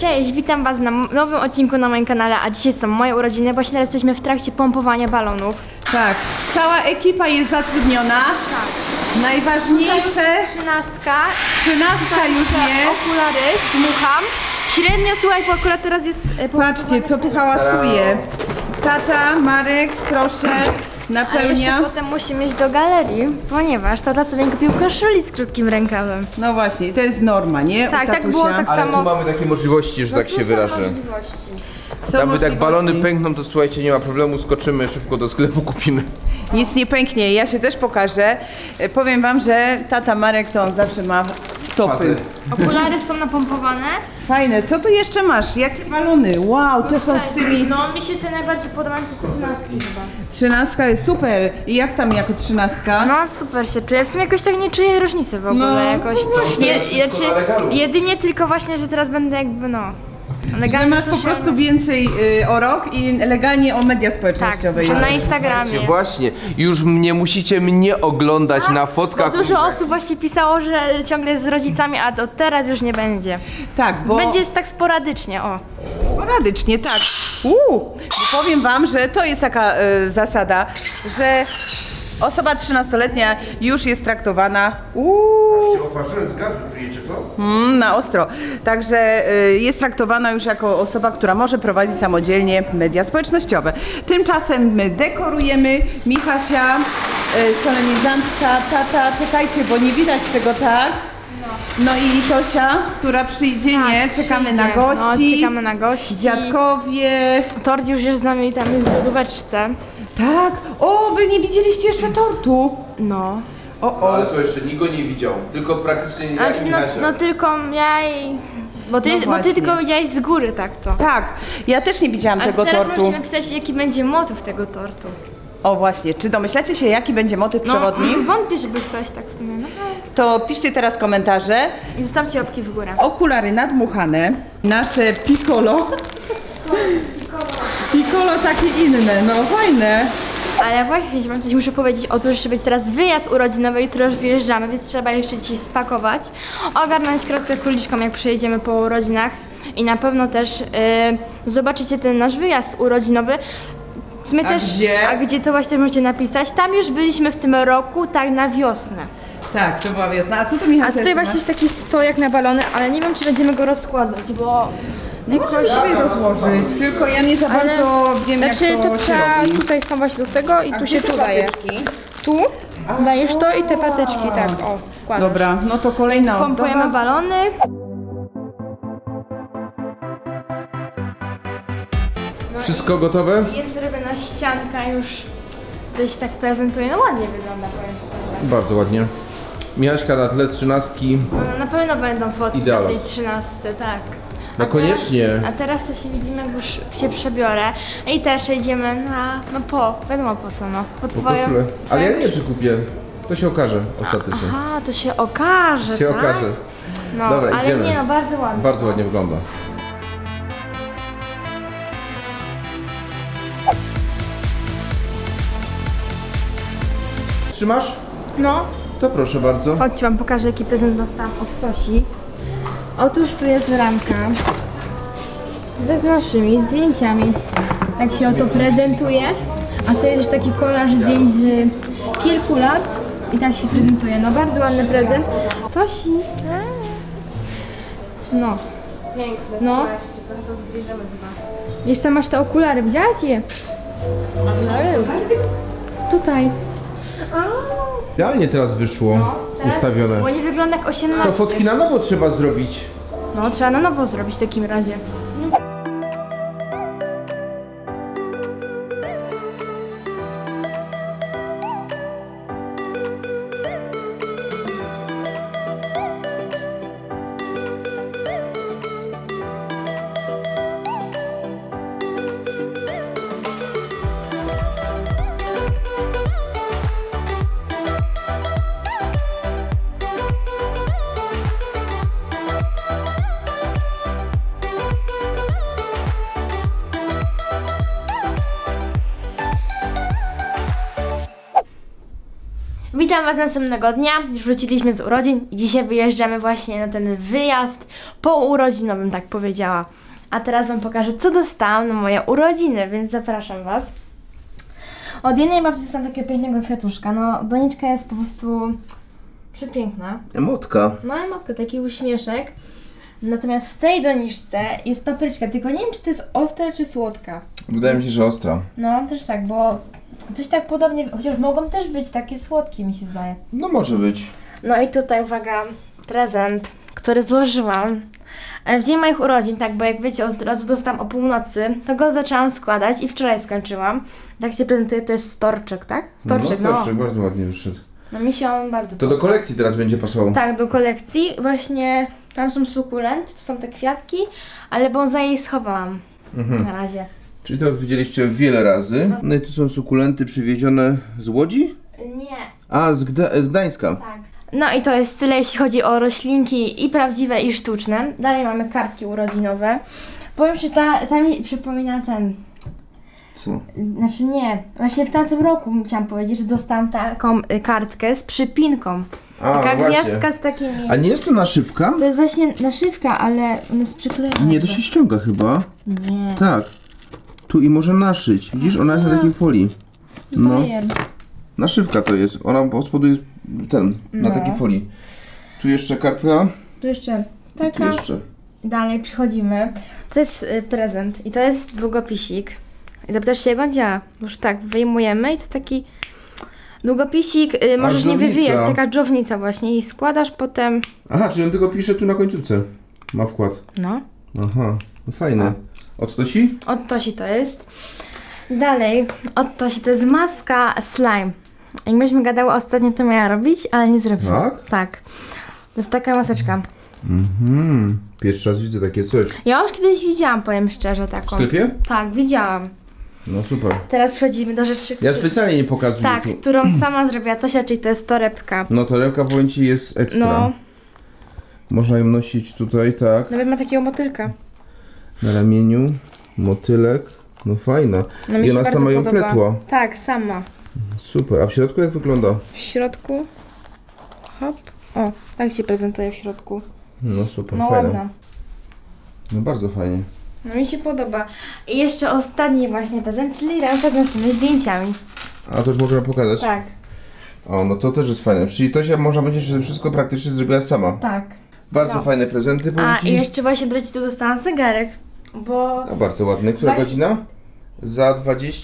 Cześć, witam was na nowym odcinku na moim kanale, a dzisiaj są moje urodziny. Właśnie teraz jesteśmy w trakcie pompowania balonów. Tak, cała ekipa jest zatrudniona. Tak. Najważniejsze... Trzynastka już jest. Okulary, dmucham. Średnio, słuchaj, bo akurat teraz jest... Patrzcie, co tu hałasuje. Tata, Marek, proszę, napełnia. A jeszcze potem musimy iść do galerii, ponieważ tata sobie kupił koszuli z krótkim rękawem. No właśnie, to jest norma, nie? Tak, tak było tak ale samo. tu mamy takie możliwości, że tak się wyrażę. Nawet jak balony pękną, to słuchajcie, nie ma problemu, skoczymy, szybko do sklepu kupimy. Nic nie pęknie, ja się też pokażę. Powiem wam, że tata Marek to on zawsze ma w topy. Okulary są napompowane. Fajne, co tu jeszcze masz? Jakie balony? Wow, to są z tymi... No mi się te najbardziej podobają, to 13 chyba. 13 jest super. I jak tam jako 13? No super się czuję, w sumie jakoś tak nie czuję różnicy w ogóle jakoś. Jedynie tylko właśnie, że teraz będę jakby Że masz po prostu więcej o rok i legalnie o media społecznościowe. Tak, na Instagramie. Właśnie, już nie musicie mnie oglądać na fotkach. Bo dużo osób właśnie pisało, że ciągle jest z rodzicami, a od teraz już nie będzie. Tak, bo... Będzie tak sporadycznie, o. Sporadycznie, tak. Bo powiem wam, że to jest taka zasada, że osoba 13-letnia już jest traktowana Oparzałem z gazu, czujecie to? na ostro. Także jest traktowana już jako osoba, która może prowadzić samodzielnie media społecznościowe. Tymczasem my dekorujemy. Michasia, solenizantka, tata, czekajcie, bo nie widać tego, tak? No i Tosia, która przyjdzie, nie? Czekamy na gości. No, czekamy na gości. Dziadkowie. Tort już jest z nami tam w lodóweczce. Tak. O, wy nie widzieliście jeszcze tortu. No. Ale to jeszcze nikt go nie widział, tylko praktycznie nie Znaczy, no tylko ja i... Bo ty tylko widziałeś z góry tak to. Tak, ja też nie widziałam tego teraz tortu. musimy napisać, jaki będzie motyw tego tortu. O właśnie, czy domyślacie się, jaki będzie motyw przewodni? Wątpię, żeby ktoś tak w sumie, To piszcie teraz komentarze. I zostawcie łapki w górę. Okulary nadmuchane. Nasze piccolo. Piccolo takie inne, no fajne. Ale właśnie wam coś muszę powiedzieć, otóż jeszcze będzie teraz wyjazd urodzinowy, jutro już wyjeżdżamy, więc trzeba jeszcze dzisiaj spakować, ogarnąć kratkę króliczką, jak przyjedziemy po urodzinach i na pewno też zobaczycie ten nasz wyjazd urodzinowy. W sumie a gdzie to właśnie możecie napisać? Tam już byliśmy w tym roku, tak na wiosnę. Tak, to była wiosna. A co tu Michał? A tutaj właśnie jest taki stojak na balony, ale nie wiem, czy będziemy go rozkładać, bo... Jakoś sobie rozłożyć, tylko ja nie za bardzo wiem, jak to trzeba, robi. tutaj są właśnie do tego i tu się tu daje. Tu dajesz to i te patyczki, tak, o, wkładasz. Dobra, no to kolejna ozdoba. Pompujemy balony. Wszystko gotowe? Jest zrobiona ścianka, już gdzieś tak prezentuje, no ładnie wygląda, powiem szczerze. Bardzo ładnie. Michaśka na tle 13. No, na pewno będą fotki na tej 13, tak. No koniecznie. A teraz to się widzimy, jak już się przebiorę. I teraz idziemy na, wiadomo po co, Po koszulę. Ale ja nie wiem, czy kupię. To się okaże ostatecznie. Aha, to się okaże, Się tak? okaże. No, Dobra, ale idziemy. nie no, bardzo ładnie. Bardzo ładnie wygląda. Trzymasz? No. To proszę bardzo. Chodźcie, wam pokażę, jaki prezent dostałam od Tosi. Otóż tu jest ramka ze naszymi zdjęciami. Tak się oto prezentuje. A to jest taki kolaż zdjęć z kilku lat. I tak się prezentuje. No bardzo ładny prezent. Tosi. No. Piękne, No. to zbliżymy chyba. Jeszcze masz te okulary, widziałaś je? Tutaj. Idealnie teraz wyszło ustawione. Bo nie wygląda jak 18. To fotki na nowo trzeba zrobić. No, trzeba na nowo zrobić w takim razie. Witam Was następnego dnia, już wróciliśmy z urodzin i dzisiaj wyjeżdżamy właśnie na ten wyjazd pourodzinowym, tak powiedziała. A teraz Wam pokażę, co dostałam na moje urodziny, więc zapraszam Was. Od jednej babci dostałam takiego pięknego kwiatuszka, no doniczka jest po prostu przepiękna. Emotka. No emotka, taki uśmieszek. Natomiast w tej doniczce jest papryczka, tylko nie wiem, czy to jest ostra, czy słodka. Wydaje mi się, że ostra. No, też tak, bo coś tak podobnie, chociaż mogą też być takie słodkie, mi się zdaje. No może być. No i tutaj, uwaga, prezent, który złożyłam w dzień moich urodzin, tak, bo jak wiecie, od razu dostałam o północy, to go zaczęłam składać i wczoraj skończyłam. Tak się prezentuje, to jest storczek, tak? Storczek, no. Storczek, bardzo ładnie wyszedł. No mi się on bardzo To do kolekcji teraz będzie pasował. Tak, do kolekcji. Właśnie tam są sukulenty, tu są te kwiatki, ale bonsai schowałam na razie. Czyli to widzieliście wiele razy. No i tu są sukulenty przywiezione z Łodzi? Nie. A, z Gdańska. Tak. No i to jest tyle, jeśli chodzi o roślinki i prawdziwe, i sztuczne. Dalej mamy kartki urodzinowe. Powiem, że ta mi przypomina ten... Co? Znaczy nie, właśnie w tamtym roku chciałam powiedzieć, że dostałam taką kartkę z przypinką. Taka gwiazdka z takimi... A nie jest to naszywka? To jest właśnie naszywka, ale ona jest przyklejona. Nie, to się ściąga chyba. Nie. Tak. Tu i można naszyć. Widzisz, ona jest na takiej folii. No. Naszywka to jest. Ona od spodu jest na takiej folii. Tu jeszcze kartka. Tu jeszcze taka. Tu jeszcze. Dalej przychodzimy. To jest prezent i to jest długopisik. I zapytasz się, jak on działa. Już tak, wyjmujemy i to taki długopisik, możesz nie wywijać, taka dżownica właśnie i składasz potem. Aha, czyli on tylko pisze tu na końcówce. Ma wkład. No. Aha, no fajne. Od Tosi? Od Tosi to jest. Dalej, od Tosi to jest maska slime. Jak myśmy gadały ostatnio, to miała robić, ale nie zrobiła. Tak? Tak. To jest taka maseczka. Pierwszy raz widzę takie coś. Ja już kiedyś widziałam, powiem szczerze, taką. W sklepie? Tak, widziałam. No super. Teraz przechodzimy do rzeczy, Ja specjalnie nie pokazuję tak, tu. którą sama zrobiła Tosia, czyli to jest torebka. No torebka, powiem Ci, jest ekstra. No. Można ją nosić tutaj, tak. Nawet ma takiego motylka. Na ramieniu. Motylek. No fajna. No mi I się ona bardzo sama ją podoba. pletła. Tak, sama. Super. A w środku jak wygląda? W środku. Hop. O, tak się prezentuje w środku. No super, No fajna. ładna. No bardzo fajnie. No mi się podoba. I jeszcze ostatni właśnie prezent, czyli ramka z naszymi zdjęciami. A to już można pokazać? Tak. O, no to też jest fajne. Czyli to się można powiedzieć, że wszystko praktycznie zrobiła sama. Tak. Bardzo No. fajne prezenty, powiem A Ci. i jeszcze właśnie do rodziców dostałam zegarek, bo... No bardzo ładny. Która Właśnie- godzina? Za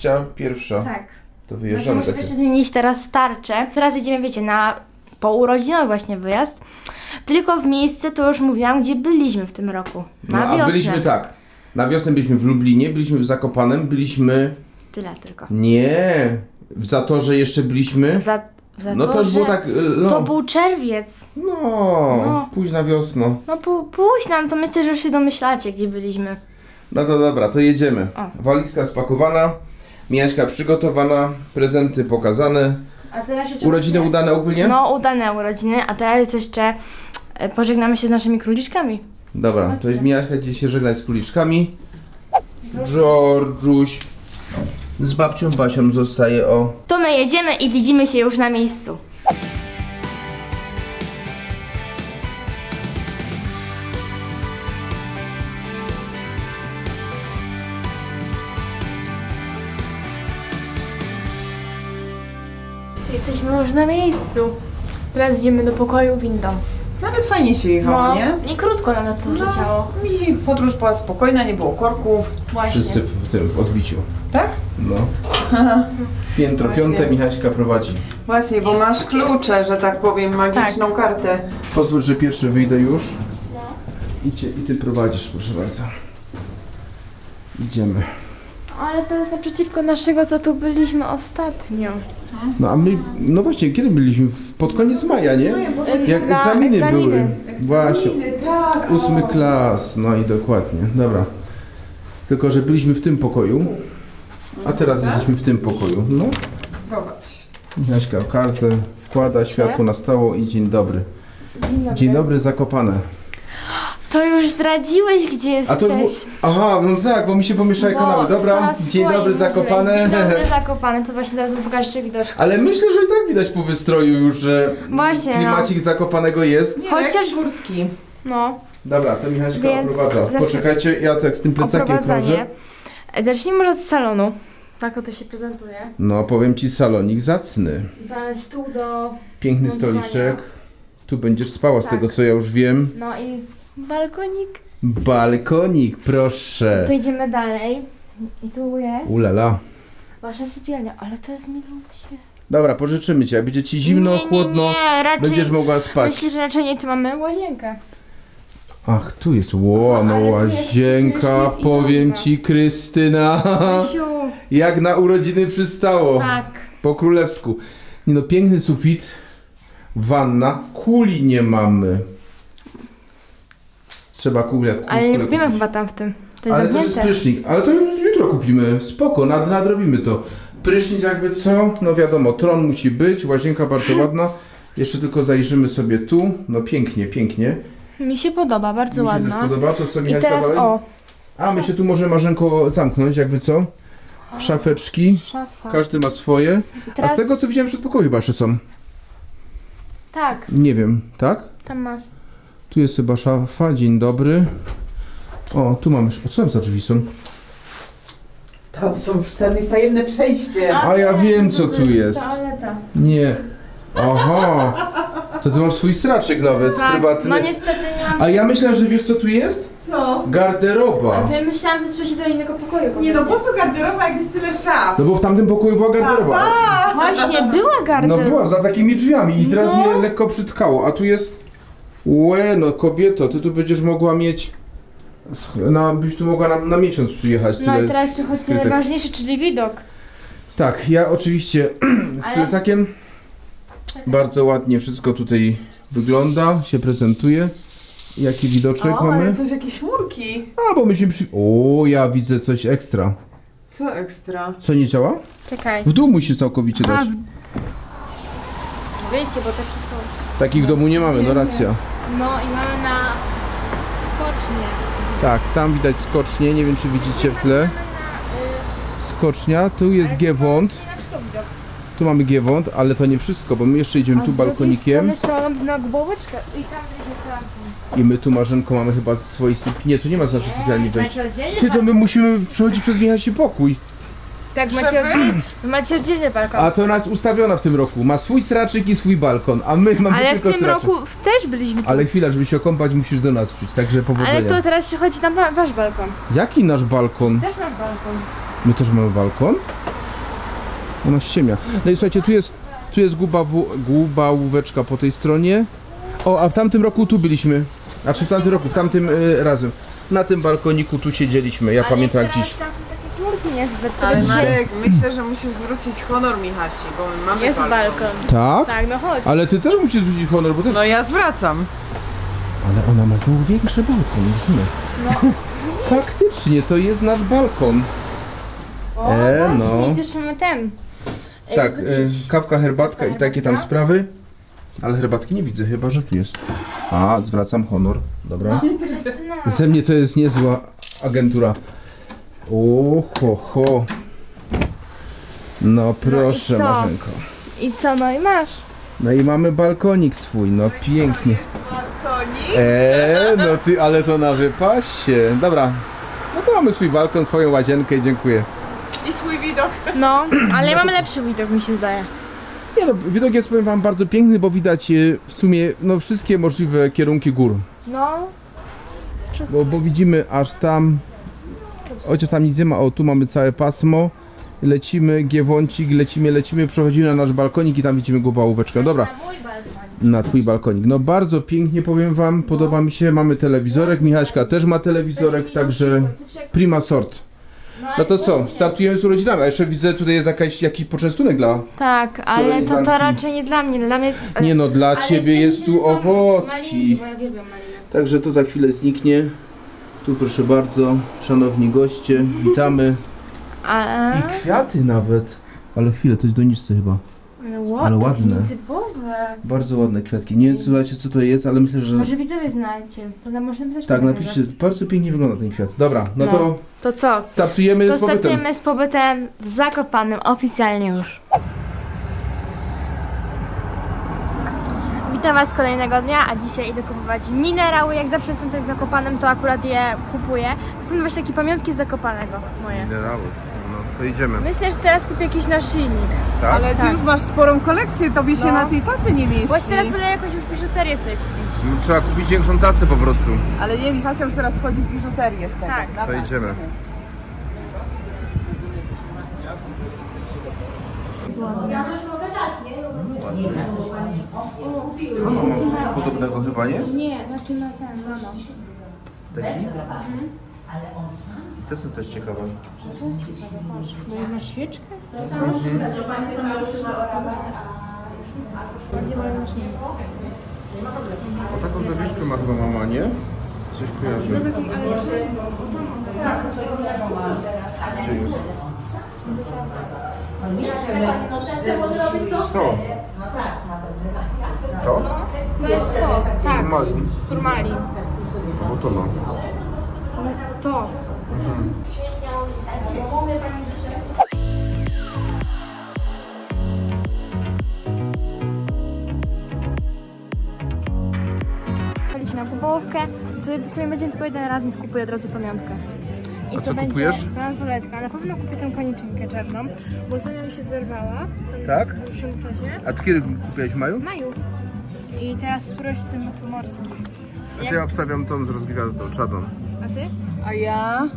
21. Tak. To Właśnie wyjeżdżamy muszę takie. jeszcze zmienić teraz tarczę. Teraz jedziemy, wiecie, na pourodzinowy właśnie wyjazd. Tylko w miejsce, to już mówiłam, gdzie byliśmy w tym roku. Na No, wiosnę. a byliśmy tak. Na wiosnę byliśmy w Lublinie, byliśmy w Zakopanem, byliśmy... Tyle tylko. Nie, w Zatorze jeszcze byliśmy. Za No to już było tak... No, To był czerwiec. no, późna wiosna. No późno, no to myślę, że już się domyślacie, gdzie byliśmy. No to dobra, to jedziemy. O. Walizka spakowana, Miaśka przygotowana, prezenty pokazane. A teraz jeszcze... Urodziny udane ogólnie? No, udane urodziny, a teraz jeszcze pożegnamy się z naszymi króliczkami. Dobra, to jest Miaśka dzisiaj się żegnać z kuliczkami. Georgiuś z babcią Basią zostaje, o. To my jedziemy i widzimy się już na miejscu. Jesteśmy już na miejscu. Teraz idziemy do pokoju windą. Nawet fajnie się jechało, nie? i krótko nawet to zleciało. Mi podróż była spokojna, nie było korków. Właśnie. Wszyscy w odbiciu. Tak? No. Piętro Właśnie. piąte Michaśka prowadzi. Właśnie, bo masz klucze, że tak powiem, magiczną kartę. Pozwól, że pierwszy wyjdę już. I ty prowadzisz, proszę bardzo. Idziemy. Ale to jest naprzeciwko naszego, co tu byliśmy ostatnio. No a my, no właśnie, kiedy byliśmy? Pod koniec maja, nie? Jak Na egzaminy były. egzaminy. Właśnie, Tak, 8 klas, no i dokładnie, dobra. Tylko, że byliśmy w tym pokoju, a teraz jesteśmy w tym pokoju. No, Zobacz. Michaśka kartę wkłada, światło nastało i dzień dobry. Dzień dobry. Dzień dobry, Zakopane. To już zdradziłeś, gdzie jesteś. A to aha, no tak, bo mi się pomieszały kanały. Dobra, dzień dobry Zakopane. Dzień dobry Zakopane, to właśnie teraz mu pokażę widoczki. Ale myślę, że i tak widać po wystroju już, że Właśnie, klimacik Zakopanego jest. Nie, Chociaż- jak górski. No, Dobra, to Michaśka Więc oprowadza. Poczekajcie, ja tak z tym plecakiem oprowadzanie. wchodzę. Zacznijmy może od salonu. Tak oto się prezentuje. No, powiem ci, salonik zacny. Tam jest stół do... Piękny montowania. stoliczek. Tu będziesz spała, z Tak. tego co ja już wiem. No i balkonik. Balkonik, proszę. Tu idziemy dalej. I tu jest Ulala. wasza sypialnia, ale to jest milusie. Dobra, pożyczymy cię. Jak będzie ci zimno, Nie, chłodno, raczej, będziesz mogła spać. Myślę, że raczej nie, tu mamy łazienkę. Ach, tu jest, no ale tu jest łazienka, prysznic i powiem łazienka. ci, Krystyna. Krysiu, Jak na urodziny przystało. tak. Po królewsku. Nie no, piękny sufit. Wanna. Kuli nie mamy. Trzeba kulę Ale nie kulę kupimy kupić. chyba tam w tym. To jest Ale to jest zamknięte. prysznik. Ale to jutro kupimy. Spoko, nadrobimy to. Prysznic jakby co? No wiadomo, tron musi być, łazienka bardzo ładna. Jeszcze tylko zajrzymy sobie tu. No pięknie, pięknie. Mi się podoba, bardzo Mi się ładna. też podoba to, co I Michaśka teraz dalej? o, A, my się tu może Marzenko zamknąć, jakby co? Szafeczki. szafa. Każdy ma swoje. I A teraz, z tego co widziałem, przedpokoju chyba jeszcze są. tak, Nie wiem, tak? tam masz. Tu jest chyba szafa, dzień dobry. O, tu mamy, co tam za drzwi są? Tam jest tajemne przejście. A ja wiem, co tu jest. Toaleta. Nie. Aha. To ty masz swój straczek nawet, Tak, prywatny. no niestety nie mam. A ja myślałem, że wiesz co tu jest? Co? Garderoba. A ja myślałam, że jest przejście do innego pokoju. Nie no, po co garderoba, jak jest tyle szaf? No bo w tamtym pokoju była garderoba. Właśnie, była No garderoba. była, za takimi drzwiami i teraz No. mnie lekko przytkało, a tu jest... Łe, no kobieto, ty tu będziesz mogła mieć... byś tu mogła na miesiąc przyjechać. No tyle i teraz przychodzi skrytek. najważniejsze, czyli widok. Tak, ja oczywiście z Ale- plecakiem bardzo ładnie wszystko tutaj wygląda, się prezentuje. Jaki widoczek O, mamy? ale coś, jakieś chmurki. A, bo myśmy O, ja widzę coś ekstra. Co ekstra? Co nie działa? Czekaj. W dół musisz całkowicie A, dać. wiecie, bo taki to... Takich w domu nie mamy, no racja. No i mamy na skocznie. Tak, tam widać skocznie, nie wiem czy widzicie w tle. Mamy Skocznia, tu jest Giewont. na wszystko widok. Tu mamy Giewont, ale to nie wszystko, bo my jeszcze idziemy tu balkonikiem. Na głoweczkę i tam będzie klamki. I my tu Marzenko mamy chyba swojej sypialni. Nie, tu nie ma znaczy sypialni wejść. Macie oddzielnie Ty, to my musimy przechodzić przez Michasie pokój. Tak, macie oddzielny balkon. A to nas ustawiona w tym roku. Ma swój straczyk i swój balkon, a my mamy Ale w tylko tym straczyk. roku też byliśmy tu. Ale chwila, żeby się okąpać, musisz do nas przyjść, także powodzenia. Ale to teraz przychodzi na wasz balkon. Jaki nasz balkon? Też masz balkon. My też mamy balkon? Ona ściemia. No i słuchajcie, tu jest głubałóweczka po tej stronie. O, a w tamtym roku tu byliśmy. Znaczy w tamtym roku, w tamtym razem. Na tym balkoniku tu siedzieliśmy, ja pamiętam jak dziś. Tam są takie chmurki niezbyt. Ale które dzisiaj- Marek, myślę, że musisz zwrócić honor Michasi, bo my mamy Jest balkon. Tak? Tak, no chodź. Ale ty też musisz zwrócić honor, bo też... No ja zwracam. Ale ona ma znowu większy balkon niż my. No. Faktycznie, to jest nasz balkon. O, właśnie, no. też mamy ten. Tak, Jakby to jest- kawka, herbatka i takie tam Herbatka? sprawy. Ale herbatki nie widzę, chyba że tu jest. A, zwracam honor. Dobra. Krystyna. Ze mnie to jest niezła agentura. O, ho. No proszę, co? Marzenko. I co, no i masz. No i mamy balkonik swój, no pięknie. Balkonik? No ty, ale to na wypasie. Dobra, no to mamy swój balkon, swoją łazienkę, dziękuję. I swój widok. No, ale mamy lepszy widok, mi się zdaje. Nie no, widok jest, powiem wam, bardzo piękny, bo widać w sumie no, wszystkie możliwe kierunki gór. No. Bo widzimy aż tam, chociaż tam nic nie ma, o tu mamy całe pasmo. Lecimy, Giewącik, lecimy, przechodzimy na nasz balkonik i tam widzimy głupałóweczkę. Dobra, Na mój balkon. na twój balkonik. No bardzo pięknie, powiem wam, podoba mi się, mamy telewizorek, Michaśka też ma telewizorek, także prima sort. No to co, startujemy z urodzinami, a jeszcze widzę tutaj jest jakiś poczęstunek dla... Tak, ale to Solenizantki. raczej nie dla mnie, dla mnie jest... Nie no, dla ale ciebie cieszę jest się, tu że są owocki. Malinki, bo ja uwielbiam maliny. Także to za chwilę zniknie. Tu proszę bardzo, szanowni goście, witamy. A... I kwiaty nawet. Ale chwilę, to jest doniczce chyba. Ale ładne. Typowe. Bardzo ładne kwiatki. Nie wiem, słuchajcie, co to jest, ale myślę, że... Może widzowie znajdzie. To nam można napisać. Tak, napiszcie. Bardzo pięknie wygląda ten kwiat. Dobra, no to To co? startujemy To z pobytem. startujemy z pobytem w Zakopanem, oficjalnie już. Witam Was kolejnego dnia, a dzisiaj idę kupować minerały. Jak zawsze jestem tutaj w Zakopanem, to akurat je kupuję. To są właśnie takie pamiątki z Zakopanego moje. Minerały. No, to idziemy. Myślę, że teraz kupię jakiś naszyjnik. Tak? Ale ty Tak. już masz sporą kolekcję, tobie się na tej tacy nie mieści. Właśnie teraz będę jakąś już biżuterię sobie kupić. Trzeba kupić większą tacę po prostu. Ale nie, Michasia już teraz wchodzi w biżuterię z tego. Tak. Dobra. To idziemy. Mama ma coś podobnego chyba, nie? Nie, znaczy na ten, mama. Taki? Te są też ciekawe. No na świeczkę? O taką zawieszkę ma chyba mama, nie? Coś kojarzy. Gdzie jest? To. To? To jest to, tak. Malin. Turmalin. Bo to ma. To. Byliśmy na kubowkę, to sobie będziemy tylko jeden raz, więc kupuję od razu pamiątkę. I A to co będzie kupujesz? bransoletka. Na pewno kupię tą koniczynkę czarną, bo ostatnio mi się zerwała. Tak? W dłuższym czasie. A ty kiedy kupiłeś w maju? W maju. I teraz któreś z tym pomorskich. A to ja obstawiam tą z rozgwiazdą, czadą. A ty? A ja...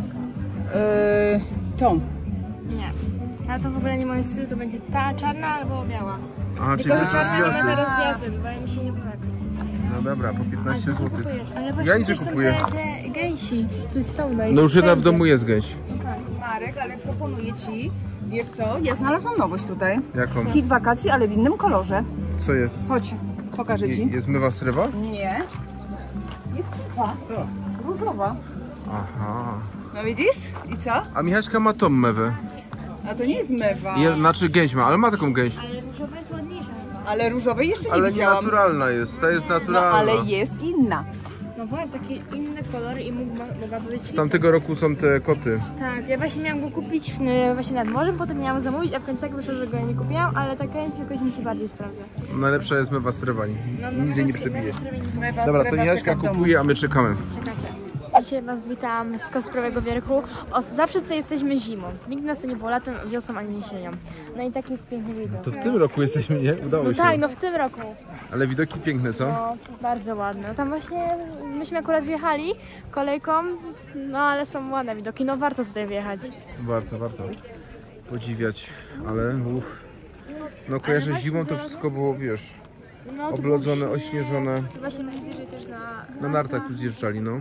tą. Nie. A to w ogóle nie mój styl, to będzie ta czarna albo biała. Aha, czyli Tylko to czarna nie ma gwiazdy. teraz gwiazdy, bo mi się nie podoba jakoś. No dobra, po 15 A co zł. kupujesz? Ale właśnie Ja nic nie gdzieś są kupuję. te gęsi. Tu jest pełno ich No już jedna w wszędzie. domu jest gęś. Marek, ale proponuję ci, wiesz co, ja znalazłam nowość tutaj. Jaką? Hit wakacji, ale w innym kolorze. Co jest? Chodź, pokażę ci. Jest mywa srewa? Nie. Jest kupa. Co? Różowa. Aha. No widzisz? I co? A Michaśka ma tą mewę. A to nie jest mewa. Znaczy gęś ma, ale ma taką gęś. Ale różowa jest ładniejsza chyba. Ale różowej jeszcze nie Ale nie widziałam. naturalna jest, ta jest No naturalna. ale jest inna. No powiem, takie inne kolory i mogłaby być... Z tamtego roku są te koty. Tak, ja właśnie miałam go kupić właśnie nad morzem, potem miałam zamówić, a w końcu jak wyszło, że go nie kupiłam, ale ta gęś jakoś mi się bardziej sprawdza. Najlepsza jest mewa srewa, nic jej nie przebije. Mewa Dobra, to srebrna Michaśka czeka w domu. kupuje, a my czekamy. Czekacie. Dzisiaj Was witam z Kosprowego Wierchu. Zawsze tutaj jesteśmy zimą. Nigdy nas to nie było latem, wiosną ani jesienią. No i taki jest piękny widok. To w tym roku jesteśmy, nie? Udało No się. tak, no w tym roku. Ale widoki piękne są. No, bardzo ładne. No tam właśnie myśmy akurat wjechali kolejką, no ale są ładne widoki, no warto tutaj wjechać. Warto podziwiać, ale no kojarzę właśnie zimą to to- wszystko było, wiesz, No, to oblodzone, było śnieg. ośnieżone. To właśnie najbliżej też Na nartach tu zjeżdżali, no.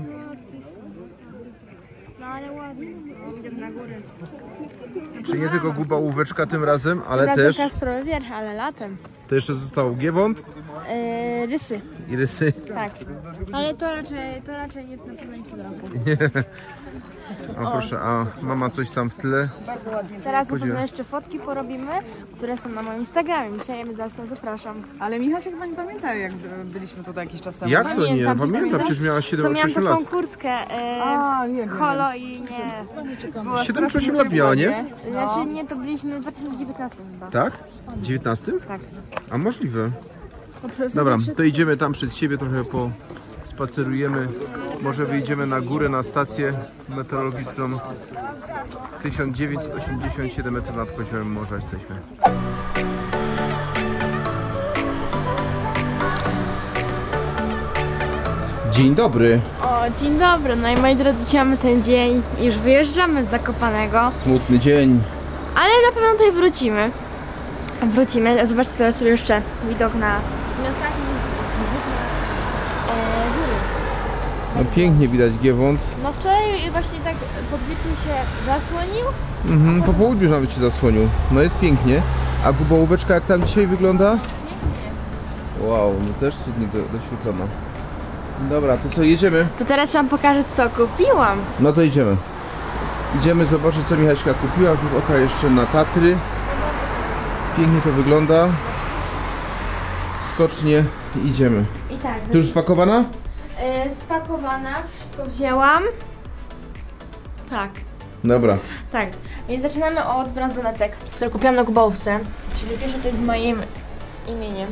No ale ładnie, no, idziemy na góry. Czy nie tylko Guba Łóweczka tym razem, ale Teraz też, Kosprowy Wierch, ale latem. to jeszcze został Giewont Rysy, i Rysy. tak. Ale to raczej nie w tym roku. O proszę, a mama coś tam w tle. Bardzo ładnie. Teraz na pewno jeszcze fotki porobimy, które są na moim Instagramie. Dzisiaj ja Was tam zapraszam. Ale Michał się chyba nie pamięta, jak byliśmy tutaj jakiś czas temu. Jak to nie? Pamiętam, Pamiętam, przecież miała Co 7-8 miałam lat. taką kurtkę A, wiem. holo i nie. 7 czy 8 lat miała, nie? Znaczy nie, to byliśmy w 2019 chyba. Tak? W 19? Tak. A możliwe. No, przecież Dobra, przed- to idziemy tam przed siebie, trochę spacerujemy. Może wyjdziemy na górę, na stację meteorologiczną. 1987 metrów nad poziomem morza jesteśmy. Dzień dobry. O, dzień dobry. No i moi drodzy, dzisiaj mamy ten dzień. Już wyjeżdżamy z Zakopanego. Smutny dzień. Ale na pewno tutaj wrócimy. Zobaczcie teraz sobie jeszcze widok na ostatni góry. No pięknie widać Giewont. No wczoraj właśnie tak podwieczór się zasłonił. Po południu nawet się zasłonił. No jest pięknie. A Guba Łóweczka jak tam dzisiaj wygląda? Pięknie jest. Wow, no też cudnie doświetlona. Dobra, to co, jedziemy? To teraz wam pokażę, co kupiłam. No to idziemy. Idziemy zobaczyć, co Michaśka kupiła. Rzut oka jeszcze na Tatry. Pięknie to wygląda. Skocznie idziemy. I tak. Ty już spakowana? Spakowana, wszystko wzięłam. Tak. Dobra. Tak, więc zaczynamy od bransoletek, które kupiłam na Gubałce, czyli pierwsze to jest z moim imieniem.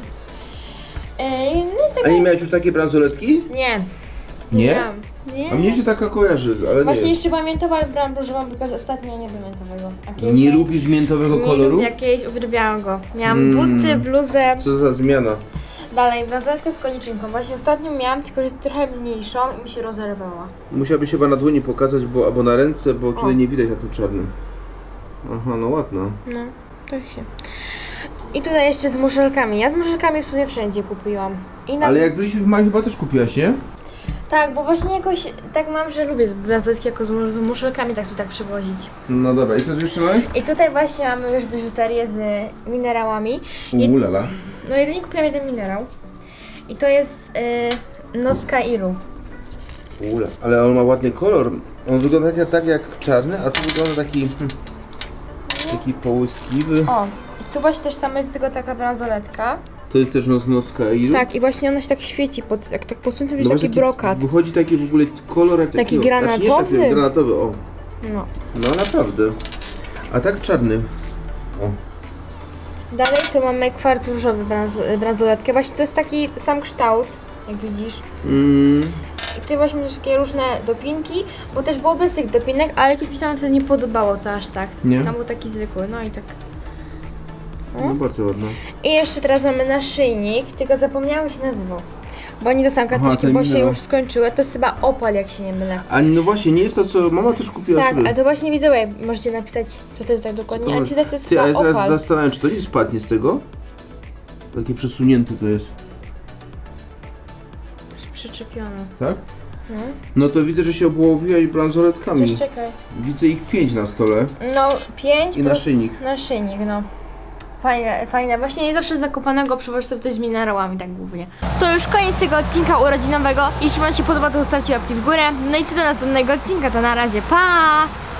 No jest taka... A nie miałeś już takie bransoletki? Nie. Nie? miałam. Nie. A mnie się taka kojarzy, ale Właśnie nie. jeszcze pamiętowa, ale brałam różową, tylko ostatnio nie miętowego. A kiedyś Nie miałam- lubisz miętowego Nie koloru? lubię, jakieś uwielbiałam go. Miałam buty, bluzę. Co za zmiana? Dalej, bransoletka z koniczynką. Właśnie ostatnio miałam, tylko że trochę mniejszą i mi się rozerwała. Musiałabyś chyba na dłoni pokazać, bo albo na ręce, bo O. kiedy nie widać na tym czarnym. Aha, no ładna. No, tak się. I tutaj jeszcze z muszelkami. Ja z muszelkami w sumie wszędzie kupiłam. I na... Ale jak byliśmy w maju, chyba też kupiłaś, nie? Tak, bo właśnie jakoś tak mam, że lubię bransoletki jako z muszelkami tak sobie tak przywozić. No dobra, i co tu jeszcze mamy? I tutaj właśnie mamy już biżuterię z minerałami. Ulala. No jedynie kupiłam jeden minerał. I to jest Noska Iru. Ula, ale on ma ładny kolor. On wygląda tak jak czarny, a tu wygląda taki połyskiwy. O, i tu właśnie też sama jest tylko taka bransoletka. To jest też nocka Iru. Tak, i właśnie ona się tak świeci, jak tak posunąć, jest właśnie taki brokat. Wychodzi taki w ogóle kolor jak Taki takiego- granatowy. nie, granatowy, o. No. No naprawdę. A tak czarny. O. Dalej tu mamy kwarc różowy bransoletkę. Właśnie to jest taki sam kształt, jak widzisz. I tutaj właśnie masz takie różne dopinki, bo też było bez tych dopinek, ale jakoś mi się wtedy nie podobało to aż tak. Nie? Tam był taki zwykły, no i tak. No bardzo ładna. I jeszcze teraz mamy naszyjnik, tylko zapomniałam jak się nazywał. Bo nie dostałam karteczki, ten bo się minerał. już skończyły. To jest chyba opal, jak się nie mylę. A no właśnie, nie jest to co mama też kupiła Tak, sobie. a to właśnie widzowie, możecie napisać, co to jest tak dokładnie, ale napisać to jest Ty, a ja chyba teraz opal. zastanawiam, czy to nie spadnie z tego? Takie przesunięte to jest, Przyczepione. tak? No. No to widzę, że się obłowiłaś bransoletkami. Też czekaj. Widzę ich 5 na stole. No, 5 I plus naszyjnik. Naszyjnik, no. Fajne, fajne. Właśnie nie zawsze z Zakopanego przywożę sobie coś z minerałami, tak głównie. To już koniec tego odcinka urodzinowego. Jeśli wam się podoba, to zostawcie łapki w górę. No i co do następnego odcinka, to na razie, pa!